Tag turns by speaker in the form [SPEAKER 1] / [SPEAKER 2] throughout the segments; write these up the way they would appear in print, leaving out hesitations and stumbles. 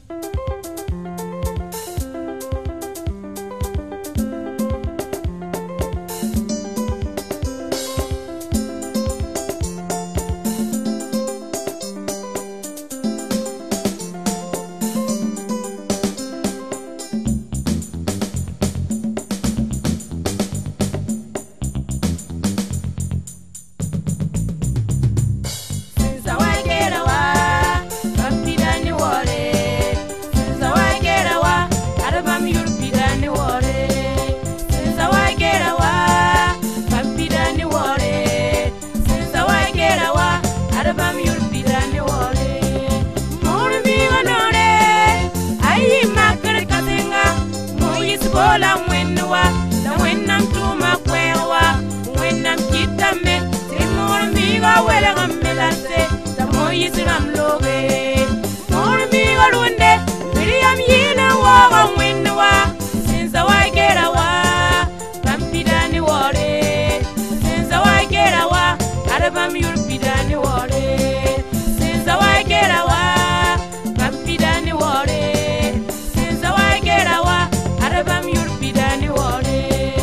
[SPEAKER 1] Bola wenwa, la wenam tuma kwewa, wenam kitame, timor miga wela gamelase, la moyisram loge. Mor miga lunde, miriam yina waga wenwa, since I get awa, pampidani wore, since I get awa, arabam yurpidani wore, since I get awa, pampidani wore, since I get awa. Arabam yurpidani wore.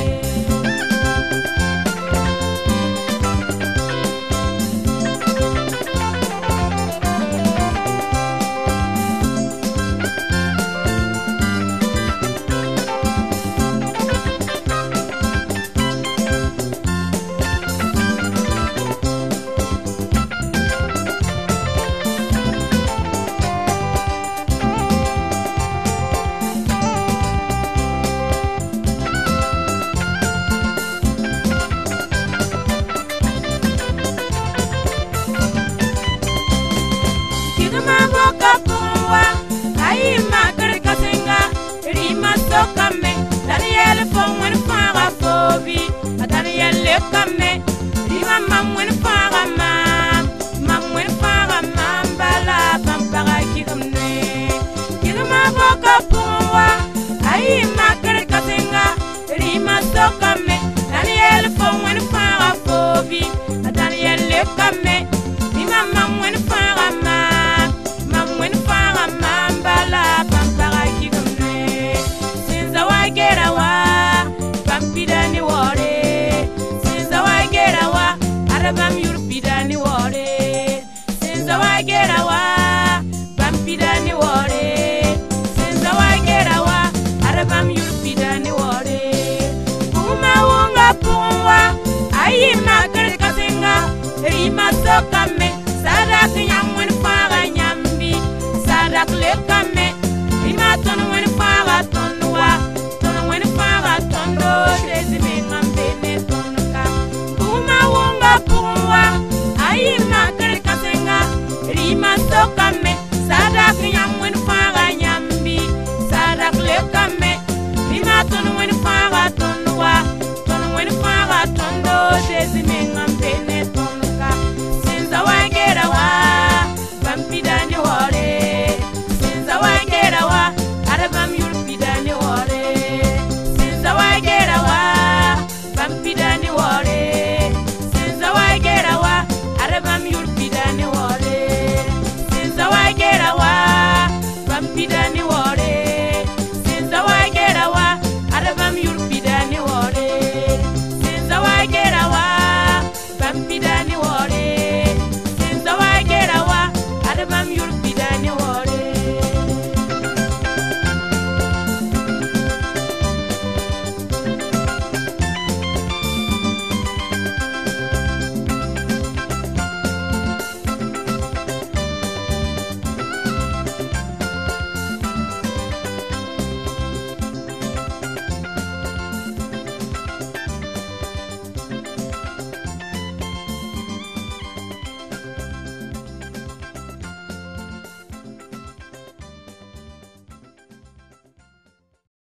[SPEAKER 1] Kame, Daniel from when Fara Fobi, Daniel Kame, Rima Mam when Fara Mam when Fara Mam Bala, Pampara Kigamne, Kilma Boka Pua, I Makar Katinga, Rima Sokame, Daniel from when Fara Fobi, Daniel Kame, Rima Mam when Fara Mam when Fara Mam Bala, Pampara Kigamne. I get awa, pampidani wore. Since I get awa, Arabam